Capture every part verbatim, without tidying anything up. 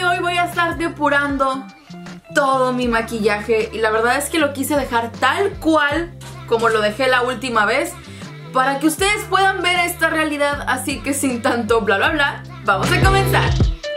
de hoy voy a estar depurando todo mi maquillaje y la verdad es que lo quise dejar tal cual como lo dejé la última vez para que ustedes puedan ver esta realidad, así que sin tanto bla bla bla, vamos a comenzar.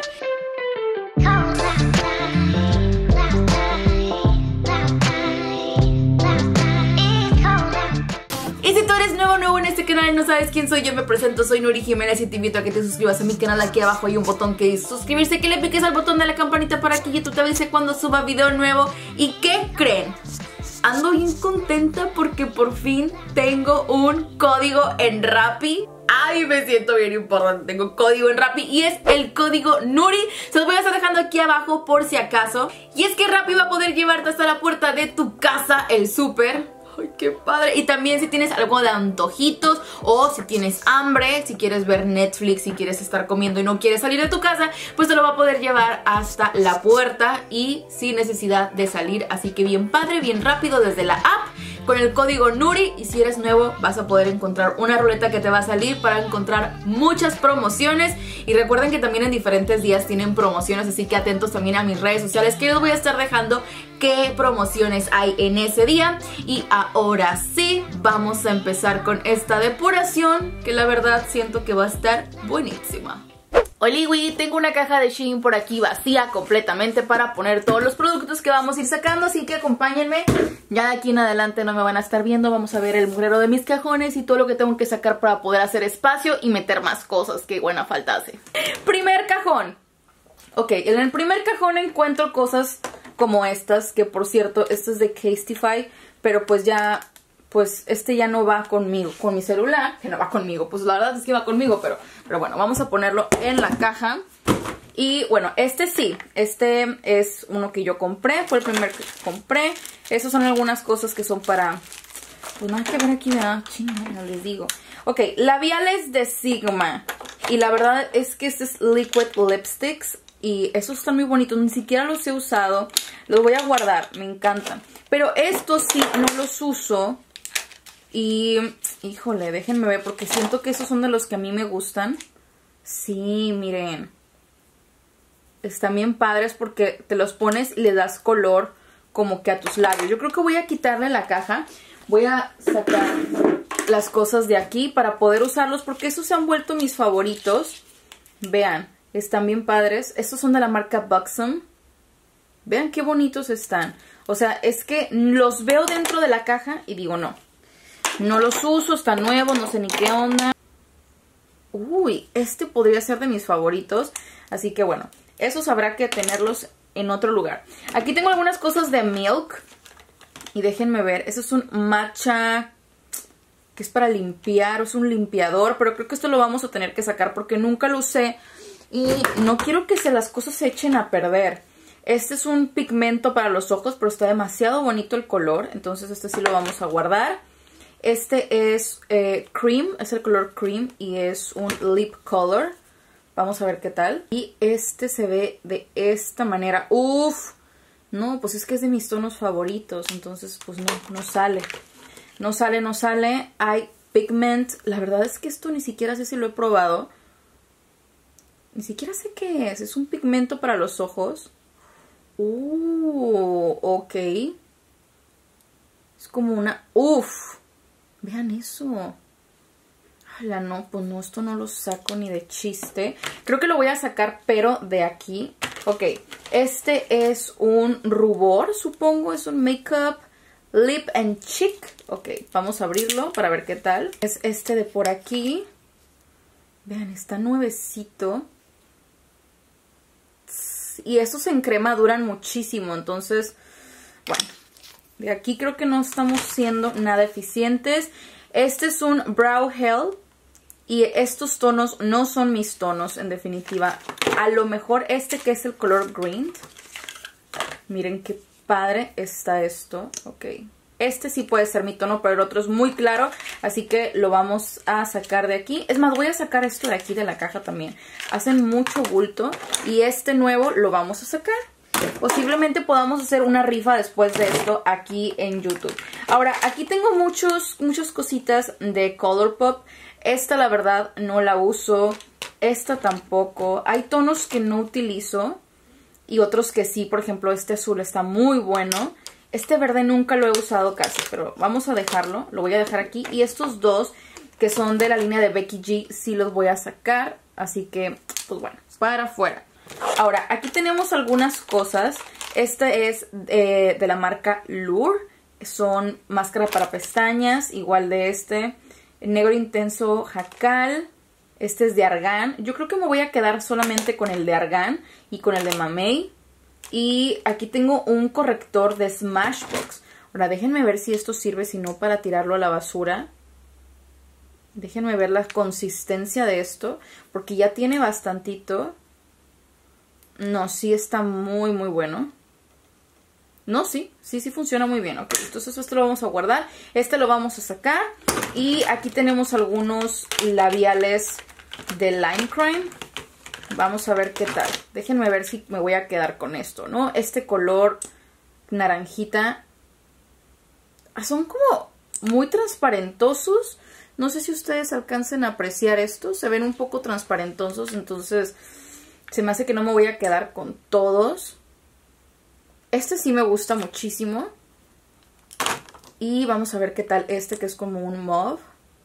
Y si tú eres nuevo nuevo en este canal y no sabes quién soy, yo me presento, soy Nuri Jiménez y te invito a que te suscribas a mi canal. Aquí abajo hay un botón que dice suscribirse, que le piques al botón de la campanita para que YouTube te avise cuando suba video nuevo. ¿Y qué creen? Ando bien contenta porque por fin tengo un código en Rappi. Ay, me siento bien importante, tengo código en Rappi y es el código Nuri. Se los voy a estar dejando aquí abajo por si acaso. Y es que Rappi va a poder llevarte hasta la puerta de tu casa el súper. ¡Ay, qué padre! Y también si tienes algo de antojitos o si tienes hambre, si quieres ver Netflix, si quieres estar comiendo y no quieres salir de tu casa, pues te lo va a poder llevar hasta la puerta y sin necesidad de salir. Así que bien padre, bien rápido desde la app con el código Nuri. Y si eres nuevo vas a poder encontrar una ruleta que te va a salir para encontrar muchas promociones. Y recuerden que también en diferentes días tienen promociones, así que atentos también a mis redes sociales que les voy a estar dejando qué promociones hay en ese día. Y ahora sí, vamos a empezar con esta depuración que la verdad siento que va a estar buenísima. Oliwi, tengo una caja de Shein por aquí vacía completamente para poner todos los productos que vamos a ir sacando, así que acompáñenme. Ya de aquí en adelante no me van a estar viendo, vamos a ver el mugrero de mis cajones y todo lo que tengo que sacar para poder hacer espacio y meter más cosas que buena falta hace. Primer cajón. Ok, en el primer cajón encuentro cosas como estas, que por cierto, esto es de Casetify, pero pues ya... pues este ya no va conmigo, con mi celular, que no va conmigo, pues la verdad es que va conmigo, pero, pero bueno, vamos a ponerlo en la caja. Y bueno, este sí, este es uno que yo compré, fue el primer que compré. Esas son algunas cosas que son para, pues nada que ver aquí, ¿verdad? Chinga, no les digo. Ok, labiales de Sigma, y la verdad es que este es Liquid Lipsticks, y esos están muy bonitos, ni siquiera los he usado, los voy a guardar, me encantan. Pero estos sí, no los uso. Y, híjole, déjenme ver porque siento que esos son de los que a mí me gustan. Sí, miren. Están bien padres porque te los pones y le das color como que a tus labios. Yo creo que voy a quitarle la caja. Voy a sacar las cosas de aquí para poder usarlos porque esos se han vuelto mis favoritos. Vean, están bien padres. Estos son de la marca Buxom. Vean qué bonitos están. O sea, es que los veo dentro de la caja y digo no. No los uso, están nuevos, no sé ni qué onda. Uy, este podría ser de mis favoritos. Así que bueno, esos habrá que tenerlos en otro lugar. Aquí tengo algunas cosas de Milk. Y déjenme ver, eso es un matcha que es para limpiar, o es un limpiador. Pero creo que esto lo vamos a tener que sacar porque nunca lo usé. Y no quiero que se las cosas se echen a perder. Este es un pigmento para los ojos, pero está demasiado bonito el color. Entonces este sí lo vamos a guardar. Este es eh, Cream, es el color Cream y es un Lip Color. Vamos a ver qué tal. Y este se ve de esta manera. ¡Uf! No, pues es que es de mis tonos favoritos, entonces pues no, no sale. No sale, no sale. Hay Pigment. La verdad es que esto ni siquiera sé si lo he probado. Ni siquiera sé qué es. Es un pigmento para los ojos. ¡Uh! Ok. Es como una... ¡Uf! Vean eso. Ala, no, pues no, esto no lo saco ni de chiste. Creo que lo voy a sacar, pero de aquí. Ok, este es un rubor, supongo. Es un Makeup Lip and Cheek. Ok, vamos a abrirlo para ver qué tal. Es este de por aquí. Vean, está nuevecito. Y estos en crema duran muchísimo, entonces, bueno. De aquí creo que no estamos siendo nada eficientes. Este es un Brow Gel. Y estos tonos no son mis tonos, en definitiva. A lo mejor este que es el color green. Miren qué padre está esto. Ok. Este sí puede ser mi tono, pero el otro es muy claro. Así que lo vamos a sacar de aquí. Es más, voy a sacar esto de aquí de la caja también. Hacen mucho bulto. Y este nuevo lo vamos a sacar. Posiblemente podamos hacer una rifa después de esto aquí en YouTube. Ahora, aquí tengo muchos, muchas cositas de Colourpop. Esta la verdad no la uso. Esta tampoco. Hay tonos que no utilizo. y otros que sí. Por ejemplo, este azul está muy bueno. Este verde nunca lo he usado casi, pero vamos a dejarlo. Lo voy a dejar aquí. Y estos dos, que son de la línea de Becky G, sí los voy a sacar. Así que, pues bueno, para afuera. Ahora, aquí tenemos algunas cosas. Este es eh, de la marca Lure. Son máscara para pestañas, igual de este. Negro intenso Jacal. Este es de Argan. Yo creo que me voy a quedar solamente con el de Argan y con el de Mamey. Y aquí tengo un corrector de Smashbox. Ahora, déjenme ver si esto sirve, si no, para tirarlo a la basura. Déjenme ver la consistencia de esto, porque ya tiene bastantito. No, sí está muy, muy bueno. No, sí, sí, sí funciona muy bien. Ok, entonces esto lo vamos a guardar. Este lo vamos a sacar. Y aquí tenemos algunos labiales de Lime Crime. Vamos a ver qué tal. Déjenme ver si me voy a quedar con esto, ¿no? Este color naranjita. Son como muy transparentosos. No sé si ustedes alcancen a apreciar esto. Se ven un poco transparentosos, entonces se me hace que no me voy a quedar con todos. Este sí me gusta muchísimo. Y vamos a ver qué tal este, que es como un mauve.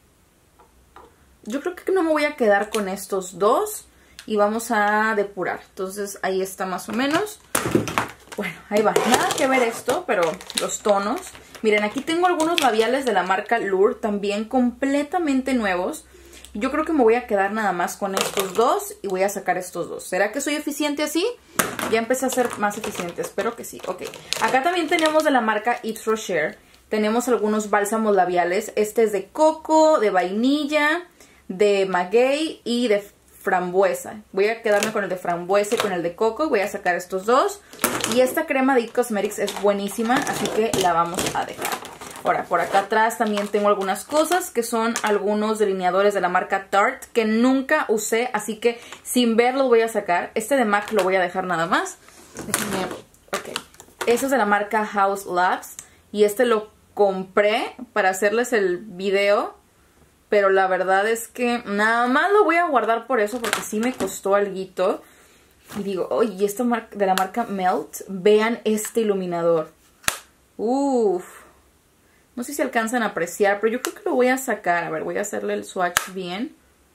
Yo creo que no me voy a quedar con estos dos. Y vamos a depurar. Entonces ahí está más o menos. Bueno, ahí va. Nada que ver esto, pero los tonos. Miren, aquí tengo algunos labiales de la marca Lure, también completamente nuevos. Yo creo que me voy a quedar nada más con estos dos y voy a sacar estos dos. ¿Será que soy eficiente así? Ya empecé a ser más eficiente, espero que sí. Ok, acá también tenemos de la marca Yves Rocher. Tenemos algunos bálsamos labiales. Este es de coco, de vainilla, de maguey y de frambuesa. Voy a quedarme con el de frambuesa y con el de coco. Voy a sacar estos dos. Y esta crema de It Cosmetics es buenísima, así que la vamos a dejar. Ahora, por acá atrás también tengo algunas cosas que son algunos delineadores de la marca Tarte que nunca usé, así que sin verlos voy a sacar. Este de MAC lo voy a dejar nada más. Déjenme. Ok. Este es de la marca House Labs y este lo compré para hacerles el video, pero la verdad es que nada más lo voy a guardar por eso, porque sí me costó alguito. Y digo, oye, esto de la marca Melt, vean este iluminador. Uff. No sé si alcanzan a apreciar, pero yo creo que lo voy a sacar. A ver, voy a hacerle el swatch bien.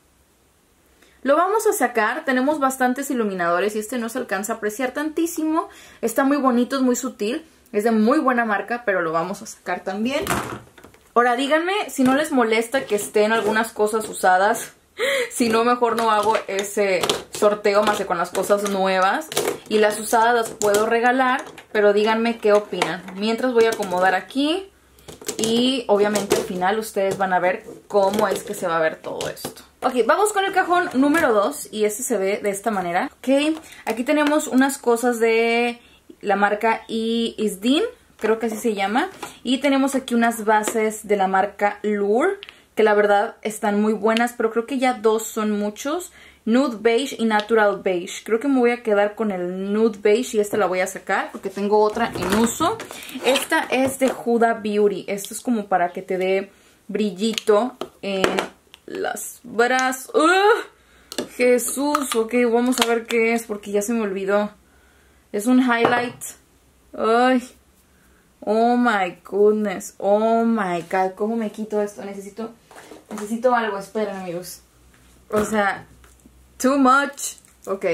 Lo vamos a sacar. Tenemos bastantes iluminadores y este no se alcanza a apreciar tantísimo. Está muy bonito, es muy sutil. Es de muy buena marca, pero lo vamos a sacar también. Ahora, díganme si no les molesta que estén algunas cosas usadas. Si no, mejor no hago ese sorteo más que con las cosas nuevas. Y las usadas las puedo regalar, pero díganme qué opinan. Mientras voy a acomodar aquí. Y obviamente al final ustedes van a ver cómo es que se va a ver todo esto. Ok, vamos con el cajón número dos. Y este se ve de esta manera. Ok, aquí tenemos unas cosas de la marca Isdin, creo que así se llama. Y tenemos aquí unas bases de la marca Lure, que la verdad están muy buenas, pero creo que ya dos son muchos. Nude Beige y Natural Beige. Creo que me voy a quedar con el Nude Beige y esta la voy a sacar porque tengo otra en uso. Esta es de Huda Beauty. Esto es como para que te dé brillito en las brazos. ¡Ugh! Jesús, ok, vamos a ver qué es porque ya se me olvidó. Es un highlight. Ay, oh my goodness, oh my god, ¿cómo me quito esto? Necesito, necesito algo, esperen amigos. O sea, too much, ok,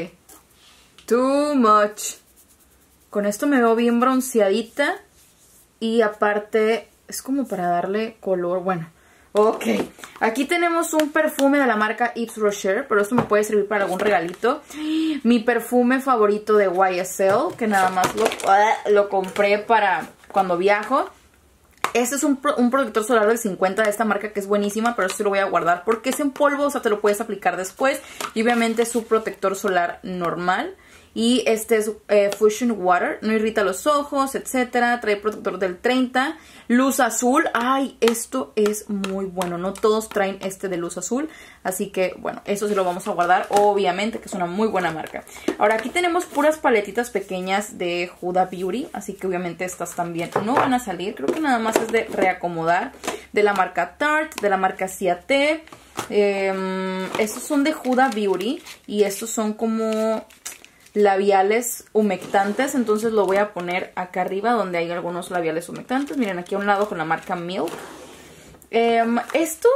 too much. Con esto me veo bien bronceadita y aparte es como para darle color, bueno. Ok, aquí tenemos un perfume de la marca Yves Rocher, pero esto me puede servir para algún regalito. Mi perfume favorito de Y S L, que nada más lo, lo compré para cuando viajo. Este es un, un protector solar del cincuenta de esta marca que es buenísima, pero esto lo voy a guardar porque es en polvo, o sea, te lo puedes aplicar después. Y obviamente es su protector solar normal. Y este es eh, Fusion Water, no irrita los ojos, etcétera. Trae protector del treinta. Luz azul, ay, esto es muy bueno. No todos traen este de luz azul. Así que, bueno, eso sí lo vamos a guardar, obviamente, que es una muy buena marca. Ahora, aquí tenemos puras paletitas pequeñas de Huda Beauty. Así que, obviamente, estas también no van a salir. Creo que nada más es de reacomodar. De la marca Tarte, de la marca Ciaté. Eh, estos son de Huda Beauty. Y estos son como... labiales humectantes. Entonces lo voy a poner acá arriba donde hay algunos labiales humectantes. Miren, aquí a un lado con la marca Milk. Eh, estos,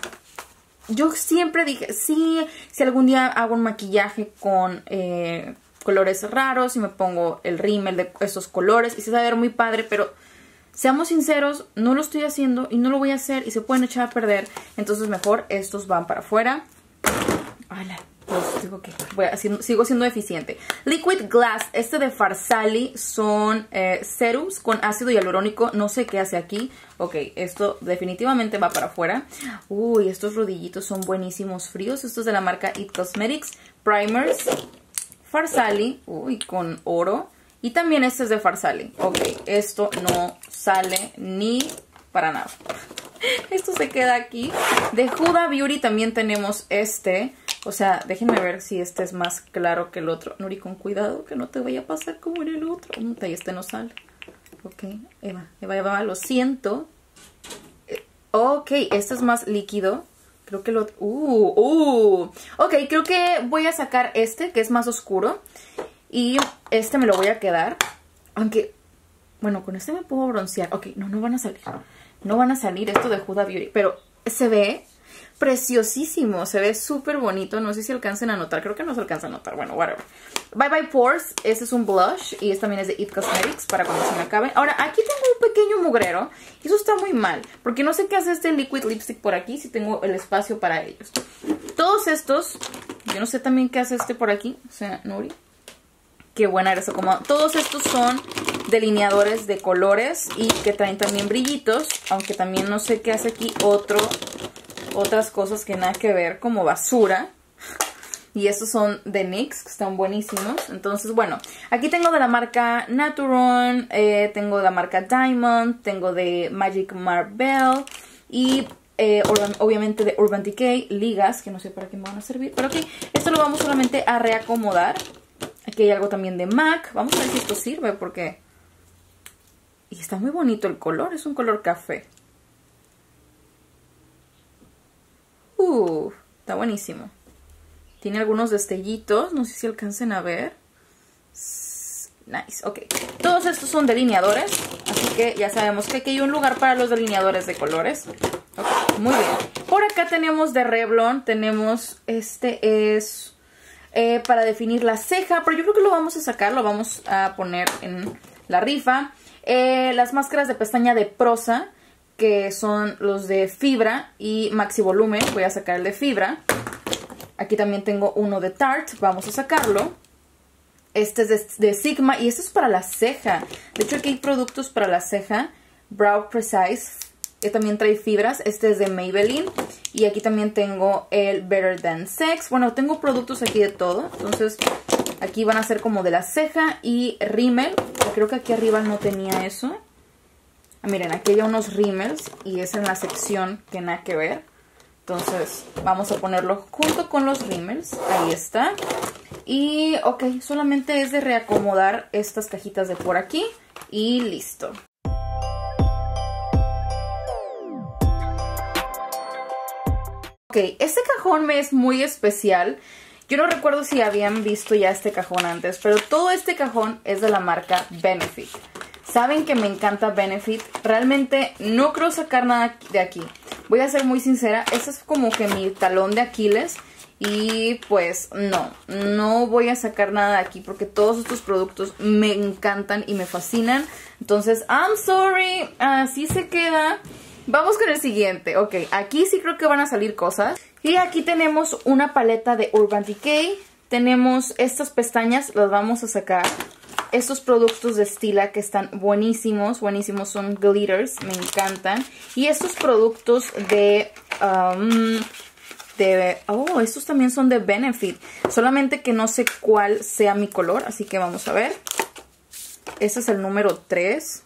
yo siempre dije, sí, si algún día hago un maquillaje con eh, colores raros y me pongo el rímel de esos colores y se va a ver muy padre, pero seamos sinceros, no lo estoy haciendo y no lo voy a hacer y se pueden echar a perder. Entonces mejor estos van para afuera. ¡Hala! Pues digo que voy a, sigo siendo eficiente. Liquid Glass, este de Farsali son eh, serums con ácido hialurónico. No sé qué hace aquí. Ok, esto definitivamente va para afuera. Uy, estos rodillitos son buenísimos fríos. Estos de la marca It Cosmetics. Primers, Farsali, uy, con oro. Y también este es de Farsali. Ok, esto no sale ni para nada. Esto se queda aquí. De Huda Beauty también tenemos este. O sea, déjenme ver si este es más claro que el otro. Nuri, con cuidado, que no te vaya a pasar como en el otro. Y este no sale. Ok, Eva, Eva, Eva, lo siento. Ok, este es más líquido. Creo que el otro... Uh, uh. Ok, creo que voy a sacar este, que es más oscuro. Y este me lo voy a quedar. Aunque, bueno, con este me puedo broncear. Ok, no, no van a salir. No van a salir esto de Huda Beauty. Pero se ve preciosísimo, se ve súper bonito. No sé si alcancen a notar, creo que no se alcanza a notar. Bueno, whatever. Bye Bye Pores, este es un blush y este también es de It Cosmetics para cuando se me acabe. Ahora, aquí tengo un pequeño mugrero y eso está muy mal, porque no sé qué hace este liquid lipstick por aquí, si tengo el espacio para ellos. Todos estos, yo no sé también qué hace este por aquí, o sea, Nuri. Qué buena eres, como todos estos son delineadores de colores y que traen también brillitos, aunque también no sé qué hace aquí otro... Otras cosas que nada que ver, como basura. Y estos son de N Y X, que están buenísimos. Entonces, bueno, aquí tengo de la marca Naturon, eh, tengo de la marca Diamond, tengo de Magic Marble y eh, Urban, obviamente de Urban Decay, ligas, que no sé para qué me van a servir. Pero ok, esto lo vamos solamente a reacomodar. Aquí hay algo también de MAC. Vamos a ver si esto sirve porque... Y está muy bonito el color, es un color café. Uh, está buenísimo. Tiene algunos destellitos, no sé si alcancen a ver. Nice, ok. Todos estos son delineadores, así que ya sabemos que aquí hay un lugar para los delineadores de colores. Okay, muy bien. Por acá tenemos de Revlon, tenemos, este es eh, para definir la ceja, pero yo creo que lo vamos a sacar, lo vamos a poner en la rifa. Eh, las máscaras de pestaña de Prosa, que son los de fibra y maxi volumen. Voy a sacar el de fibra. Aquí también tengo uno de Tarte, vamos a sacarlo. Este es de, de Sigma y este es para la ceja. De hecho aquí hay productos para la ceja. Brow Precise, que también trae fibras. Este es de Maybelline. Y aquí también tengo el Better Than Sex. Bueno, tengo productos aquí de todo. Entonces aquí van a ser como de la ceja y rímel. Creo que aquí arriba no tenía eso. Ah, miren, aquí hay unos rímels y es en la sección que nada que ver. Entonces vamos a ponerlo junto con los rímels. Ahí está. Y ok, solamente es de reacomodar estas cajitas de por aquí y listo. Ok, este cajón me es muy especial. Yo no recuerdo si habían visto ya este cajón antes, pero todo este cajón es de la marca Benefit. Saben que me encanta Benefit. Realmente no creo sacar nada de aquí. Voy a ser muy sincera. Este es como que mi talón de Aquiles. Y pues no, no voy a sacar nada de aquí porque todos estos productos me encantan y me fascinan. Entonces, I'm sorry. Así se queda. Vamos con el siguiente. Ok, aquí sí creo que van a salir cosas. Y aquí tenemos una paleta de Urban Decay. Tenemos estas pestañas, las vamos a sacar. Estos productos de Stila que están buenísimos, buenísimos, son glitters, me encantan. Y estos productos de... Um, de oh, estos también son de Benefit. Solamente que no sé cuál sea mi color, así que vamos a ver. Este es el número tres.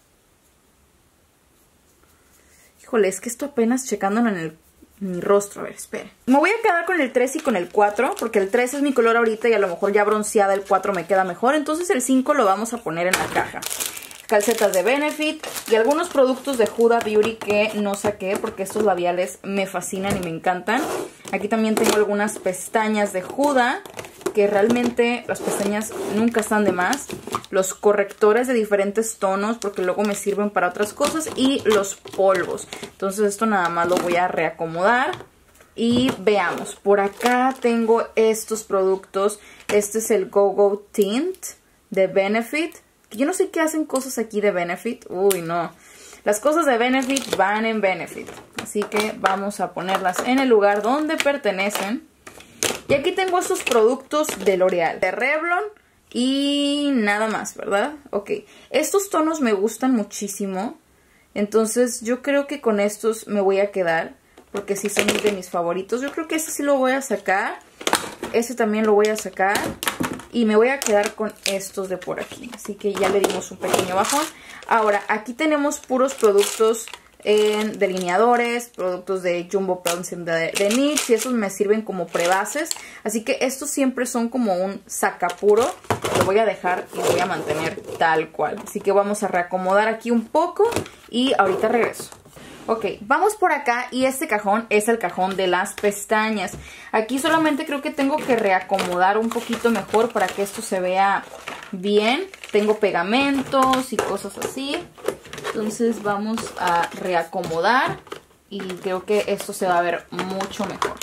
Híjole, es que esto apenas checándolo en el... mi rostro, a ver, espera. Me voy a quedar con el tres y con el cuatro, porque el tres es mi color ahorita y a lo mejor ya bronceada el cuatro me queda mejor. Entonces el cinco lo vamos a poner en la caja. Calcetas de Benefit y algunos productos de Huda Beauty que no saqué porque estos labiales me fascinan y me encantan. Aquí también tengo algunas pestañas de Huda porque realmente las pestañas nunca están de más. Los correctores de diferentes tonos, porque luego me sirven para otras cosas. Y los polvos. Entonces esto nada más lo voy a reacomodar. Y veamos, por acá tengo estos productos. Este es el Go Go Tint de Benefit. Yo no sé qué hacen cosas aquí de Benefit. Uy, no. Las cosas de Benefit van en Benefit. Así que vamos a ponerlas en el lugar donde pertenecen. Y aquí tengo estos productos de L'Oreal, de Revlon y nada más, ¿verdad? Ok. Estos tonos me gustan muchísimo. Entonces yo creo que con estos me voy a quedar. Porque sí son de mis favoritos. Yo creo que este sí lo voy a sacar. Este también lo voy a sacar. Y me voy a quedar con estos de por aquí. Así que ya le dimos un pequeño bajón. Ahora, aquí tenemos puros productos en delineadores, productos de Jumbo Pencil de, de N Y X. Y esos me sirven como prebases. Así que estos siempre son como un sacapuro. Lo voy a dejar y lo voy a mantener tal cual. Así que vamos a reacomodar aquí un poco. Y ahorita regreso. Ok, vamos por acá y este cajón es el cajón de las pestañas. Aquí solamente creo que tengo que reacomodar un poquito mejor para que esto se vea bien. Tengo pegamentos y cosas así. Entonces vamos a reacomodar y creo que esto se va a ver mucho mejor.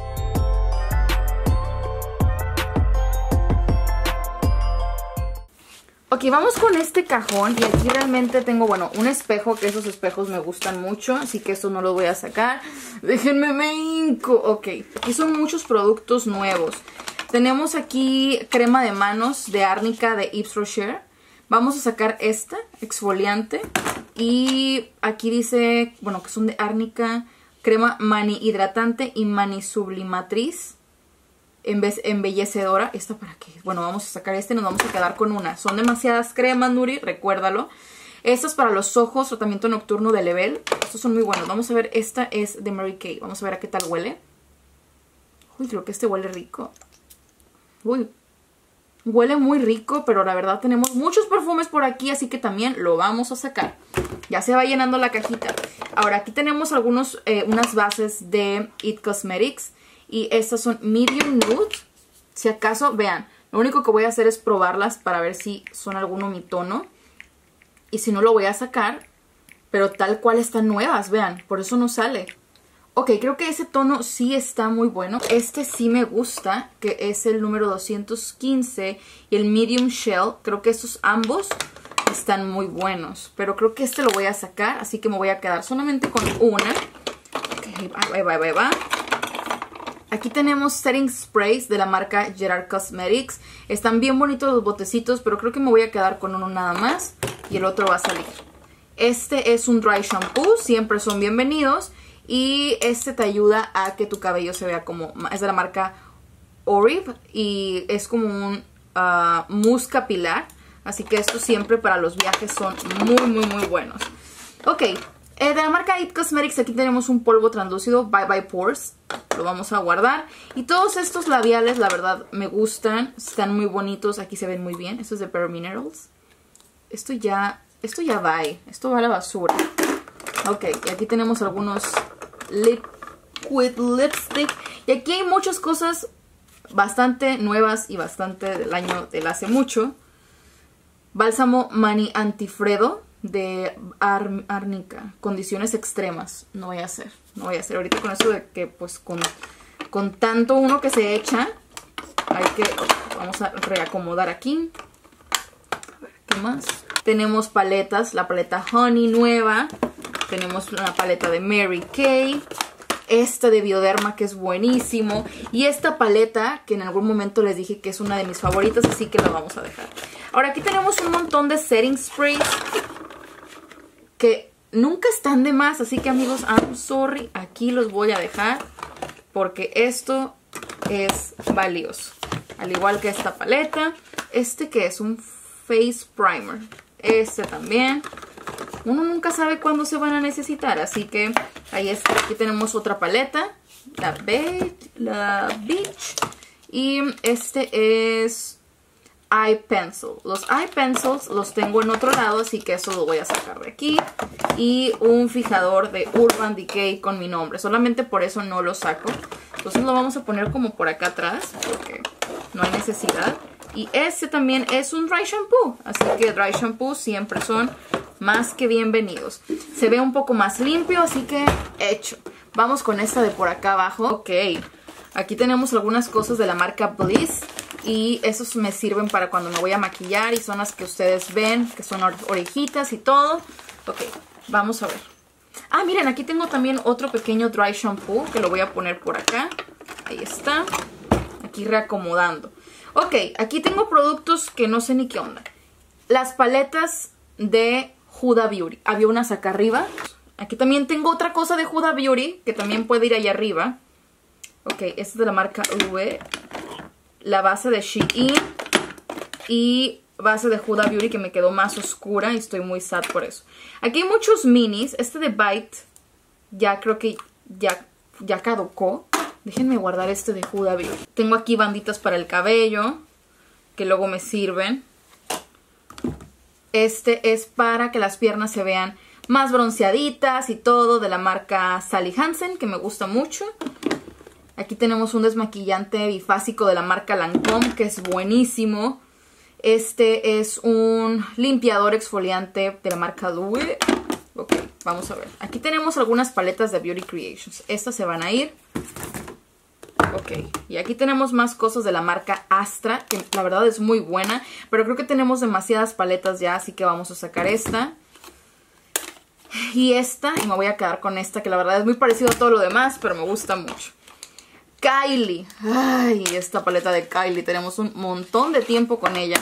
Ok, vamos con este cajón y aquí realmente tengo, bueno, un espejo, que esos espejos me gustan mucho, así que eso no lo voy a sacar. Déjenme me hinco. Ok, aquí son muchos productos nuevos. Tenemos aquí crema de manos de árnica de Yves Rocher. Vamos a sacar esta, exfoliante. Y aquí dice, bueno, que son de árnica, crema mani hidratante y mani sublimatriz. En vez embellecedora. ¿Esta para qué? Bueno, vamos a sacar este y nos vamos a quedar con una. Son demasiadas cremas, Nuri, recuérdalo. Esta es para los ojos, tratamiento nocturno de Level. Estos son muy buenos. Vamos a ver, esta es de Mary Kay. Vamos a ver a qué tal huele. Uy, creo que este huele rico. Uy, huele muy rico, pero la verdad tenemos muchos perfumes por aquí, así que también lo vamos a sacar. Ya se va llenando la cajita. Ahora, aquí tenemos algunos, eh, unas bases de It Cosmetics. Y estas son medium nude. Si acaso, vean, lo único que voy a hacer es probarlas para ver si son alguno mi tono. Y si no, lo voy a sacar. Pero tal cual están nuevas, vean. Por eso no sale. Ok, creo que ese tono sí está muy bueno. Este sí me gusta, que es el número doscientos quince. Y el medium shell. Creo que estos ambos están muy buenos. Pero creo que este lo voy a sacar. Así que me voy a quedar solamente con una. Ok, va, va, va, va. Aquí tenemos setting sprays de la marca Gerard Cosmetics. Están bien bonitos los botecitos, pero creo que me voy a quedar con uno nada más. Y el otro va a salir. Este es un dry shampoo, siempre son bienvenidos. Y este te ayuda a que tu cabello se vea como... Es de la marca Oribe y es como un uh, mousse capilar. Así que estos siempre para los viajes son muy, muy, muy buenos. Ok. Eh, de la marca It Cosmetics aquí tenemos un polvo translúcido Bye Bye Pores. Lo vamos a guardar. Y todos estos labiales, la verdad, me gustan. Están muy bonitos. Aquí se ven muy bien. Esto es de Bare Minerals. Esto ya... Esto ya va. Esto va a la basura. Ok, y aquí tenemos algunos liquid lipstick. Y aquí hay muchas cosas bastante nuevas y bastante del año del hace mucho. Bálsamo Mani Antifredo de Ar árnica, condiciones extremas. No voy a hacer, no voy a hacer ahorita con eso de que pues con, con tanto uno que se echa, hay que, vamos a reacomodar aquí. A ver, ¿qué más? Tenemos paletas, la paleta Honey nueva, tenemos una paleta de Mary Kay, esta de Bioderma que es buenísimo, y esta paleta que en algún momento les dije que es una de mis favoritas, así que la vamos a dejar. Ahora aquí tenemos un montón de setting sprays que nunca están de más, así que amigos, I'm sorry, aquí los voy a dejar porque esto es valioso. Al igual que esta paleta, este que es un face primer, este también. Uno nunca sabe cuándo se van a necesitar, así que ahí está. Aquí tenemos otra paleta, la Beige, la Beach, y este es Eye Pencil. Los Eye Pencils los tengo en otro lado, así que eso lo voy a sacar de aquí. Y un fijador de Urban Decay con mi nombre. Solamente por eso no lo saco. Entonces lo vamos a poner como por acá atrás, porque no hay necesidad. Y este también es un dry shampoo, así que dry shampoo siempre son más que bienvenidos. Se ve un poco más limpio, así que hecho. Vamos con esta de por acá abajo. Ok, aquí tenemos algunas cosas de la marca Bliss. Y esos me sirven para cuando me voy a maquillar. Y son las que ustedes ven, que son orejitas y todo. Ok, vamos a ver. Ah, miren, aquí tengo también otro pequeño dry shampoo que lo voy a poner por acá. Ahí está. Aquí reacomodando. Ok, aquí tengo productos que no sé ni qué onda. Las paletas de Huda Beauty. Había unas acá arriba. Aquí también tengo otra cosa de Huda Beauty que también puede ir allá arriba. Ok, esta es de la marca U E. La base de Shein. Y base de Huda Beauty que me quedó más oscura y estoy muy sad por eso. Aquí hay muchos minis. Este de Bite ya creo que ya, ya caducó. Déjenme guardar este de Huda Beauty. Tengo aquí banditas para el cabello que luego me sirven. Este es para que las piernas se vean más bronceaditas y todo, de la marca Sally Hansen, que me gusta mucho. Aquí tenemos un desmaquillante bifásico de la marca Lancome, que es buenísimo. Este es un limpiador exfoliante de la marca Due. Ok, vamos a ver. Aquí tenemos algunas paletas de Beauty Creations. Estas se van a ir. Ok, y aquí tenemos más cosas de la marca Astra, que la verdad es muy buena, pero creo que tenemos demasiadas paletas ya, así que vamos a sacar esta. Y esta, y me voy a quedar con esta, que la verdad es muy parecido a todo lo demás, pero me gusta mucho. Kylie. Ay, esta paleta de Kylie, tenemos un montón de tiempo con ella.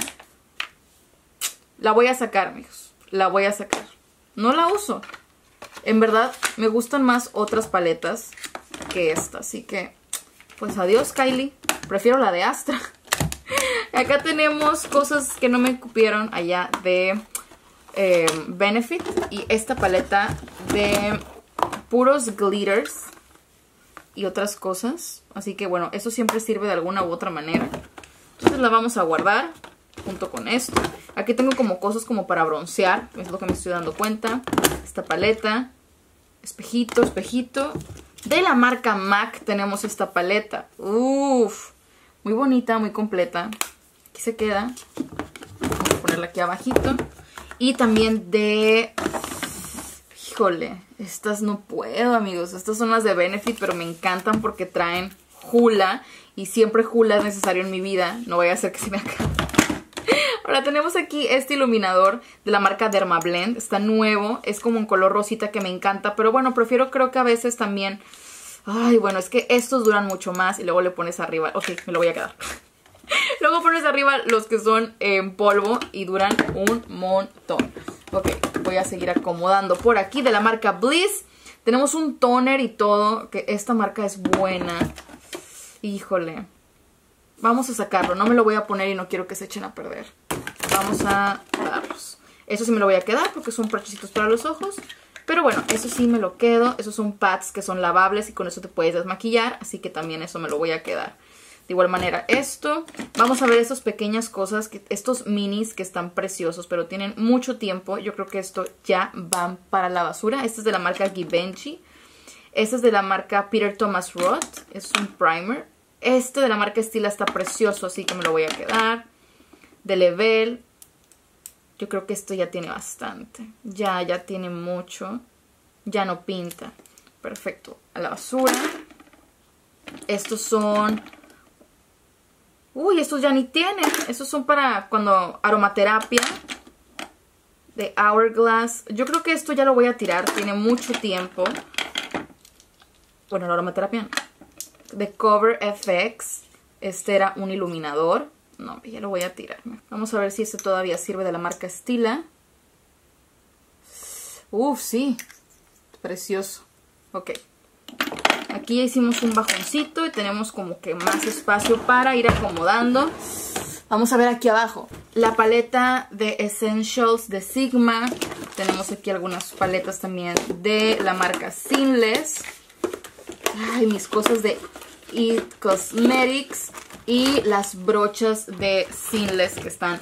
La voy a sacar, amigos, la voy a sacar. No la uso. En verdad, me gustan más otras paletas que esta, así que... pues adiós, Kylie. Prefiero la de Astra. Acá tenemos cosas que no me cupieron allá de eh, Benefit. Y esta paleta de puros glitters y otras cosas. Así que bueno, eso siempre sirve de alguna u otra manera. Entonces la vamos a guardar junto con esto. Aquí tengo como cosas como para broncear. Es lo que me estoy dando cuenta. Esta paleta. Espejito, espejito. De la marca MAC tenemos esta paleta. Uff, muy bonita, muy completa. Aquí se queda. Vamos a ponerla aquí abajito. Y también de... híjole, estas no puedo, amigos. Estas son las de Benefit, pero me encantan porque traen Hoola. Y siempre Hoola es necesario en mi vida. No vaya a ser que se me acabe. Ahora tenemos aquí este iluminador de la marca Dermablend. Está nuevo, es como un color rosita que me encanta. Pero bueno, prefiero creo que a veces también... ay, bueno, es que estos duran mucho más y luego le pones arriba... ok, me lo voy a quedar. Luego pones arriba los que son en polvo y duran un montón. Ok, voy a seguir acomodando por aquí de la marca Bliss. Tenemos un toner y todo, que esta marca es buena. Híjole. Vamos a sacarlo, no me lo voy a poner y no quiero que se echen a perder. Vamos a darlos. Eso sí me lo voy a quedar porque son parchecitos para los ojos. Pero bueno, eso sí me lo quedo. Esos son pads que son lavables y con eso te puedes desmaquillar. Así que también eso me lo voy a quedar. De igual manera esto. Vamos a ver estas pequeñas cosas, que, estos minis que están preciosos pero tienen mucho tiempo. Yo creo que esto ya van para la basura. Este es de la marca Givenchy. Este es de la marca Peter Thomas Roth. Es un primer. Este de la marca Stila está precioso, así que me lo voy a quedar. De Level. Yo creo que esto ya tiene bastante. Ya, ya tiene mucho. Ya no pinta. Perfecto. A la basura. Estos son... uy, estos ya ni tienen. Estos son para cuando aromaterapia. De Hourglass. Yo creo que esto ya lo voy a tirar. Tiene mucho tiempo. Bueno, la aromaterapia no. De Cover F X. Este era un iluminador. No, ya lo voy a tirar. Vamos a ver si este todavía sirve, de la marca Stila. Uf, sí. Precioso. Ok. Aquí ya hicimos un bajoncito y tenemos como que más espacio para ir acomodando. Vamos a ver aquí abajo. La paleta de Essentials de Sigma. Tenemos aquí algunas paletas también de la marca Seamless. Ay, mis cosas de It Cosmetics. Y las brochas de Seamless que están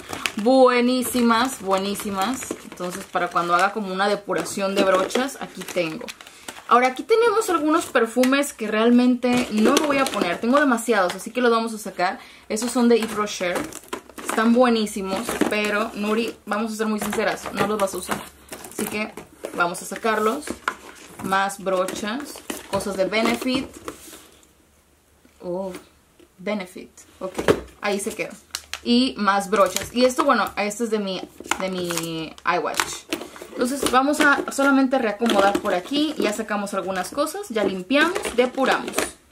buenísimas, buenísimas. Entonces para cuando haga como una depuración de brochas, aquí tengo. Ahora aquí tenemos algunos perfumes que realmente no me voy a poner. Tengo demasiados, así que los vamos a sacar. Esos son de Yves Rocher. Están buenísimos, pero Nuri, vamos a ser muy sinceras, no los vas a usar. Así que vamos a sacarlos. Más brochas, cosas de Benefit. Oh, Benefit. Ok, ahí se queda. Y más brochas. Y esto, bueno, esto es de mi, de mi iWatch. Entonces vamos a solamente reacomodar por aquí. Ya sacamos algunas cosas, ya limpiamos, depuramos.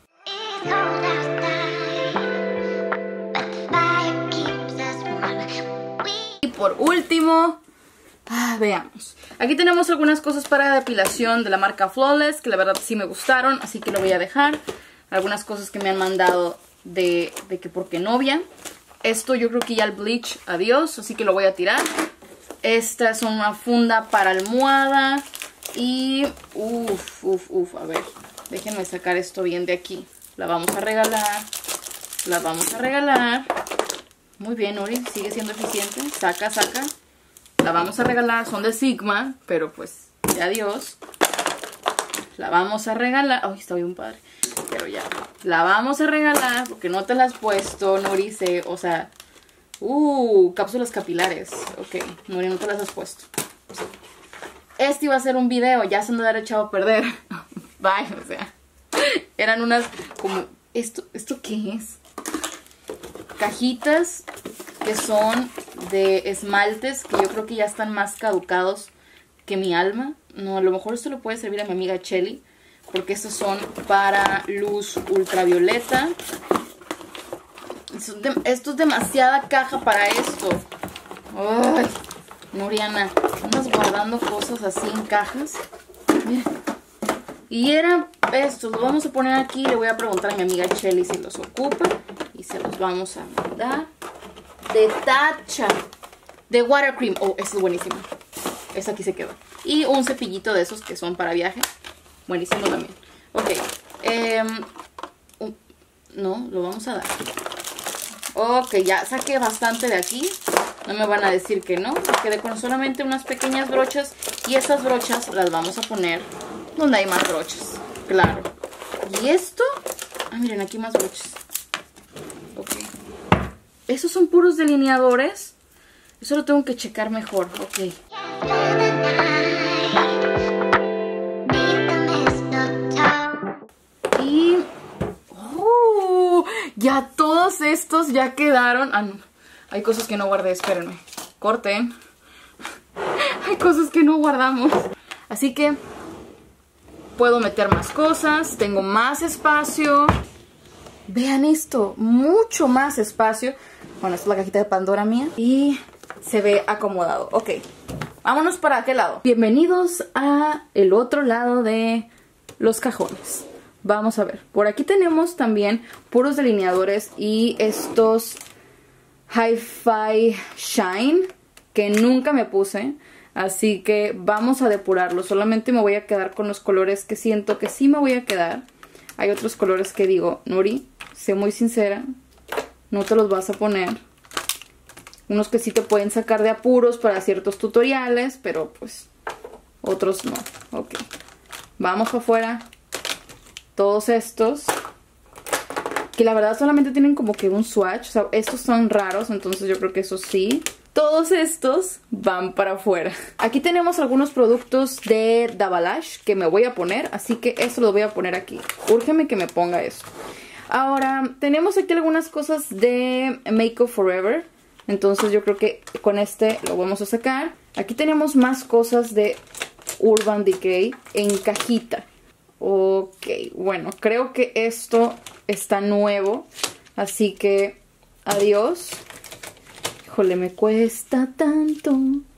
Y por último, ah, veamos. Aquí tenemos algunas cosas para depilación de la marca Flawless, que la verdad sí me gustaron, así que lo voy a dejar. Algunas cosas que me han mandado de, de que porque novia. Esto yo creo que ya el bleach, adiós, así que lo voy a tirar. Esta es una funda para almohada. Y, uff, uff, uff, a ver, déjenme sacar esto bien de aquí. La vamos a regalar, la vamos a regalar. Muy bien, Nuri, sigue siendo eficiente. Saca, saca. La vamos a regalar, son de Sigma, pero pues, ya adiós. La vamos a regalar. Ay, está bien padre. Pero ya, la vamos a regalar porque no te la has puesto, Nuri, se, o sea... Uh, cápsulas capilares. Ok, Nuri, no te las has puesto. Este iba a ser un video, ya se han de haber echado a perder. Bye, o sea. Eran unas como... ¿Esto, ¿Esto qué es? Cajitas que son de esmaltes que yo creo que ya están más caducados que mi alma. No, a lo mejor esto le puede servir a mi amiga Chelly, porque estos son para luz ultravioleta. Esto es demasiada caja para esto. Ay, Nuriana, andas guardando cosas así en cajas. Mira. Y eran estos, los vamos a poner aquí. Le voy a preguntar a mi amiga Chelly si los ocupa. Y se los vamos a mandar. De Tatcha, de Water Cream. Oh, esto es buenísimo. Este aquí se quedó. Y un cepillito de esos que son para viaje. Buenísimo también. Ok. Eh, um, no, lo vamos a dar. Ok, ya saqué bastante de aquí. No me van a decir que no. Me quedé con solamente unas pequeñas brochas. Y estas brochas las vamos a poner donde hay más brochas. Claro. ¿Y esto? Ah, miren, aquí más brochas. Ok. ¿Esos son puros delineadores? Eso lo tengo que checar mejor. Ok. Y... ¡oh! Ya todos estos ya quedaron. Ah, no. Hay cosas que no guardé, espérenme. Corten. Hay cosas que no guardamos. Así que puedo meter más cosas. Tengo más espacio. Vean esto, mucho más espacio. Bueno, esta es la cajita de Pandora mía. Y se ve acomodado. Ok, vámonos para aquel lado. Bienvenidos a el otro lado de los cajones. Vamos a ver, por aquí tenemos también puros delineadores y estos Hi-Fi Shine que nunca me puse. Así que vamos a depurarlos. Solamente me voy a quedar con los colores que siento que sí me voy a quedar. Hay otros colores que digo, Nuri, sé muy sincera, no te los vas a poner. Unos que sí te pueden sacar de apuros para ciertos tutoriales, pero pues otros no. Ok, vamos para afuera. Todos estos, que la verdad solamente tienen como que un swatch. O sea, estos son raros, entonces yo creo que eso sí. Todos estos van para afuera. Aquí tenemos algunos productos de Dabalash que me voy a poner, así que esto lo voy a poner aquí. Úrgeme que me ponga eso. Ahora, tenemos aquí algunas cosas de Make Up Forever. Entonces yo creo que con este lo vamos a sacar. Aquí tenemos más cosas de Urban Decay en cajita. Ok, bueno, creo que esto está nuevo. Así que adiós. Híjole, me cuesta tanto.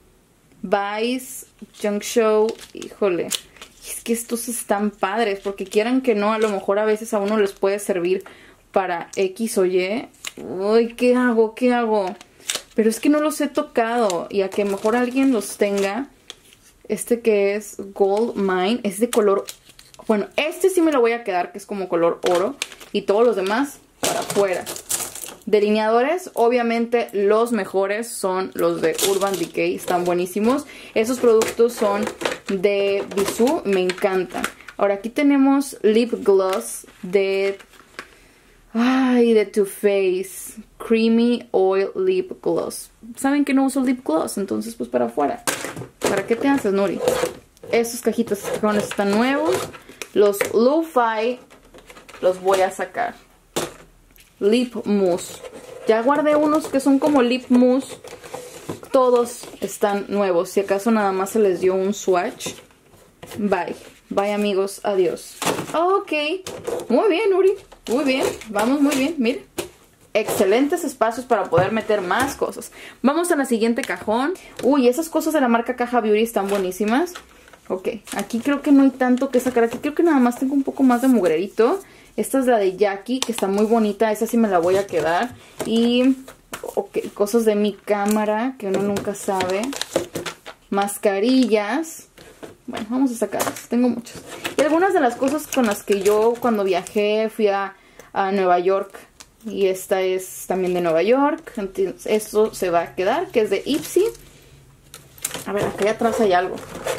Vice, Junk Show, híjole. Es que estos están padres, porque quieran que no, a lo mejor a veces a uno les puede servir para X o Y. Uy, ¿qué hago? ¿Qué hago? Pero es que no los he tocado. Y a que mejor alguien los tenga. Este que es Gold Mine, es de color... Bueno, este sí me lo voy a quedar, que es como color oro. Y todos los demás para afuera. Delineadores, obviamente los mejores son los de Urban Decay, están buenísimos. Esos productos son de Bisú, me encantan. Ahora aquí tenemos lip gloss de... Ay, de Too Faced. Creamy Oil Lip Gloss. Saben que no uso lip gloss, entonces pues para afuera. ¿Para qué te haces, Nuri? Estos cajitas, estos cajones están nuevos. Los Lo-Fi los voy a sacar. Lip Mousse. Ya guardé unos que son como lip mousse. Todos están nuevos. Si acaso nada más se les dio un swatch. Bye. Bye, amigos. Adiós. Ok. Muy bien, Nuri. Muy bien. Vamos muy bien. Mire. Excelentes espacios para poder meter más cosas. Vamos a la siguiente cajón. Uy, esas cosas de la marca Caja Beauty están buenísimas. Ok. Aquí creo que no hay tanto que sacar. Aquí creo que nada más tengo un poco más de mugrerito. Esta es la de Jackie, que está muy bonita. Esa sí me la voy a quedar. Y okay, cosas de mi cámara, que uno nunca sabe. Mascarillas. Bueno, vamos a sacarlas. Tengo muchas. Y algunas de las cosas con las que yo cuando viajé fui a, a Nueva York. Y esta es también de Nueva York. Entonces, esto se va a quedar, que es de Ipsy. A ver, acá atrás hay algo.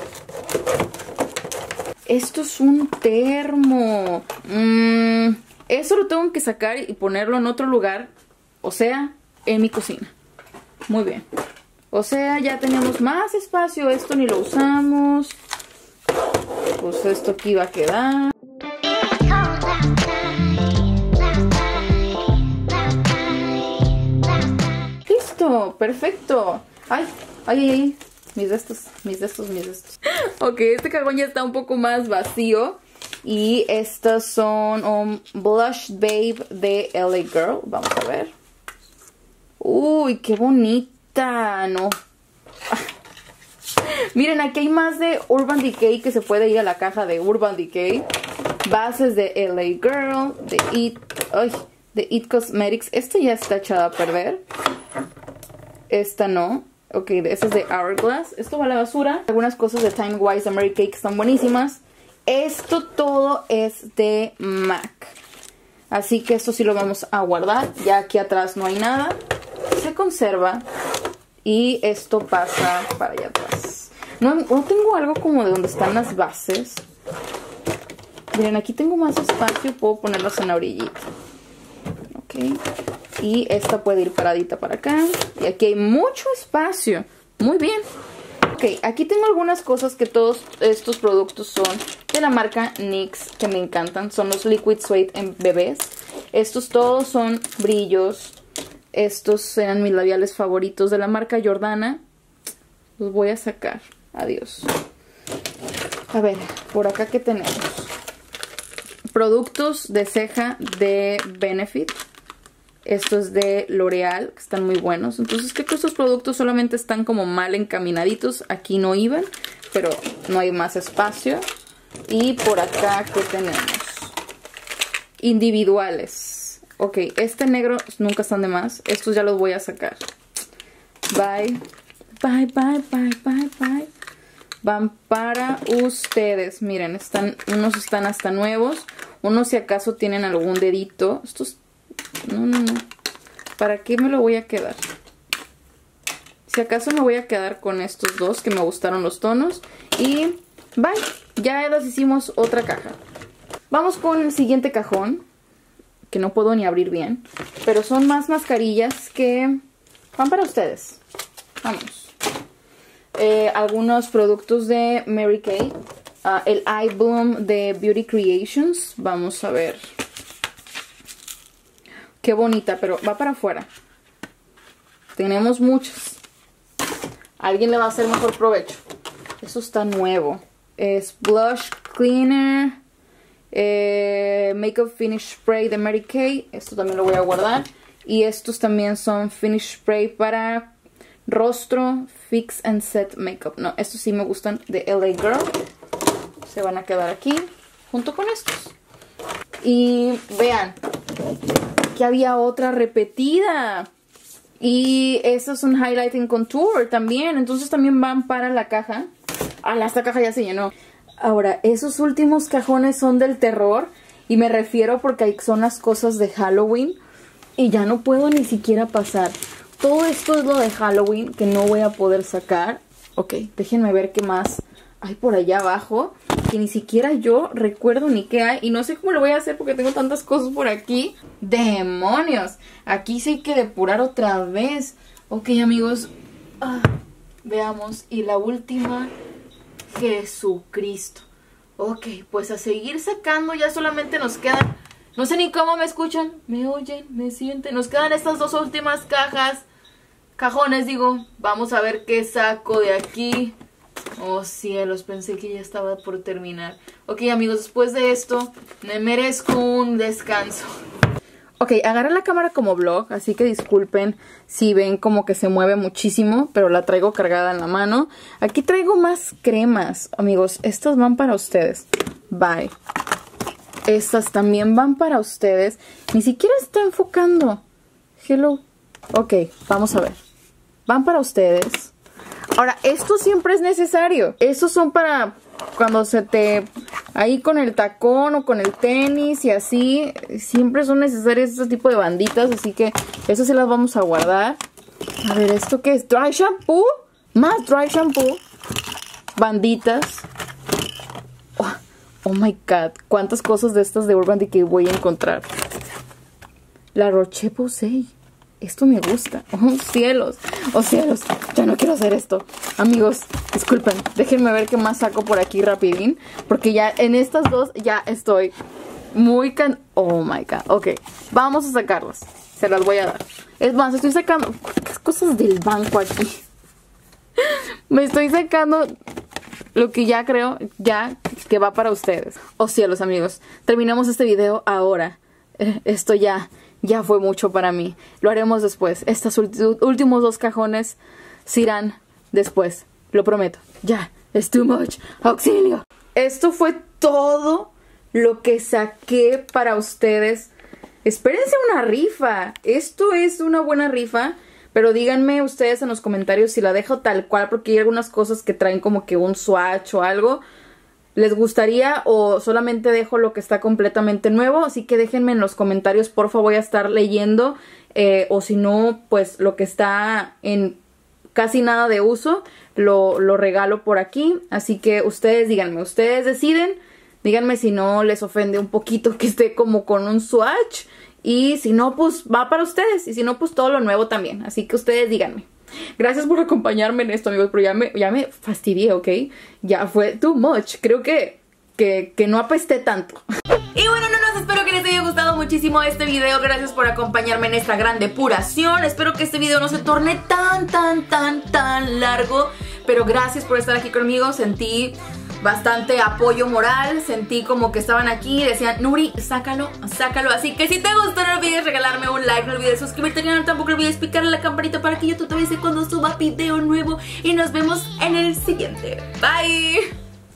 Esto es un termo. Mm, eso lo tengo que sacar y ponerlo en otro lugar. O sea, en mi cocina. Muy bien. O sea, ya tenemos más espacio. Esto ni lo usamos. Pues esto aquí va a quedar. Listo, perfecto. Ay, ay, ay. Mis de estos, mis de estos, mis de estos. Ok, este cajón ya está un poco más vacío. Y estas son un Blush Babe de L A Girl. Vamos a ver. Uy, qué bonita. No. Miren, aquí hay más de Urban Decay que se puede ir a la caja de Urban Decay. Bases de L A Girl, de It, ay, de It Cosmetics. Esta ya está echada a perder. Esta no. Ok, esta es de Hourglass. Esto va a la basura. Algunas cosas de Time Wise de Mary Kay que están buenísimas. Esto todo es de MAC. Así que esto sí lo vamos a guardar. Ya aquí atrás no hay nada. Se conserva. Y esto pasa para allá atrás. No, no tengo algo como de donde están las bases. Miren, aquí tengo más espacio. Puedo ponerlas en la orillita. Ok. Y esta puede ir paradita para acá. Y aquí hay mucho espacio. Muy bien. Ok, aquí tengo algunas cosas que todos estos productos son de la marca NYX, que me encantan. Son los Liquid Suede en bebés. Estos todos son brillos. Estos eran mis labiales favoritos de la marca Jordana. Los voy a sacar. Adiós. A ver, por acá ¿qué tenemos? Productos de ceja de Benefit. Estos de L'Oreal, que están muy buenos. Entonces creo que estos productos solamente están como mal encaminaditos. Aquí no iban, pero no hay más espacio. Y por acá, ¿qué tenemos? Individuales. Ok, este negro nunca están de más. Estos ya los voy a sacar. Bye. Bye, bye, bye, bye, bye. Van para ustedes. Miren, están, unos están hasta nuevos. Unos si acaso tienen algún dedito. Estos... No, no, no. ¿Para qué me lo voy a quedar? Si acaso me voy a quedar con estos dos que me gustaron los tonos. Y bye. Ya les hicimos otra caja. Vamos con el siguiente cajón. Que no puedo ni abrir bien. Pero son más mascarillas que van para ustedes. Vamos. Eh, algunos productos de Mary Kay. Uh, el Eye Bloom de Beauty Creations. Vamos a ver. Qué bonita, pero va para afuera. Tenemos muchas. A alguien le va a hacer mejor provecho. Eso está nuevo. Es Blush Cleaner. Eh, Makeup Finish Spray de Mary Kay. Esto también lo voy a guardar. Y estos también son Finish Spray para rostro, Fix and Set Makeup. No, estos sí me gustan de L A Girl. Se van a quedar aquí junto con estos. Y vean. Que había otra repetida. Y estos son Highlighting Contour también. Entonces también van para la caja. Ah, esta caja ya se llenó. Ahora, esos últimos cajones son del terror. Y me refiero porque ahí son las cosas de Halloween. Y ya no puedo ni siquiera pasar. Todo esto es lo de Halloween que no voy a poder sacar. Ok, déjenme ver qué más hay por allá abajo. que ni siquiera yo recuerdo ni qué hay. Y no sé cómo lo voy a hacer porque tengo tantas cosas por aquí. ¡Demonios! Aquí sí hay que depurar otra vez. Ok, amigos. Ah, veamos. Y la última, Jesucristo. Ok, pues a seguir sacando. Ya solamente nos quedan... No sé ni cómo me escuchan. ¿Me oyen? ¿Me sienten? Nos quedan estas dos últimas cajas. Cajones, digo. Vamos a ver qué saco de aquí. Oh, cielos, pensé que ya estaba por terminar. Ok, amigos, después de esto me merezco un descanso. Ok, agarré la cámara como vlog, así que disculpen si ven como que se mueve muchísimo, pero la traigo cargada en la mano. Aquí traigo más cremas, amigos. Estas van para ustedes. Bye. Estas también van para ustedes. Ni siquiera está enfocando. Hello. Ok, vamos a ver. Van para ustedes. Ahora, esto siempre es necesario. Estos son para cuando se te... ahí con el tacón o con el tenis y así. Siempre son necesarias este tipo de banditas. Así que esas sí las vamos a guardar. A ver, ¿esto qué es? ¿Dry shampoo? Más dry shampoo. Banditas. Oh, oh my god. ¿Cuántas cosas de estas de Urban Decay voy a encontrar? La Roche-Posay. Esto me gusta. Oh, cielos. Oh, cielos. Ya no quiero hacer esto. Amigos, disculpen. Déjenme ver qué más saco por aquí rapidín. Porque ya en estas dos ya estoy muy can... Oh, my God. Ok. Vamos a sacarlas. Se las voy a dar. Es más, estoy sacando... ¿Qué cosas del banco aquí? Me estoy sacando lo que ya creo ya que va para ustedes. Oh, cielos, amigos. Terminamos este video ahora. Esto ya... ya fue mucho para mí. Lo haremos después. Estos últimos dos cajones se irán después. Lo prometo. Ya. Es too much. Auxilio. Esto fue todo lo que saqué para ustedes. Espérense una rifa. Esto es una buena rifa. Pero díganme ustedes en los comentarios si la dejo tal cual. Porque hay algunas cosas que traen como que un swatch o algo. ¿Les gustaría o solamente dejo lo que está completamente nuevo? Así que déjenme en los comentarios, por favor, voy a estar leyendo. Eh, o si no, pues lo que está en casi nada de uso, lo, lo regalo por aquí. Así que ustedes díganme, ustedes deciden. Díganme si no les ofende un poquito que esté como con un swatch. Y si no, pues va para ustedes. Y si no, pues todo lo nuevo también. Así que ustedes díganme. Gracias por acompañarme en esto, amigos, pero ya me, ya me fastidié, ¿ok? Ya fue too much. Creo que, que, que no apesté tanto. Y bueno, no, no, espero que les haya gustado muchísimo este video. Gracias por acompañarme en esta gran depuración. Espero que este video no se torne tan, tan, tan, tan largo. Pero gracias por estar aquí conmigo. Sentí bastante apoyo moral. Sentí como que estaban aquí y decían, Nuri, sácalo, sácalo. Así que si te gustó, no olvides regalarme un like, no olvides suscribirte al canal, tampoco olvides picarle la campanita para que YouTube te avise cuando suba video nuevo. Y nos vemos en el siguiente. Bye.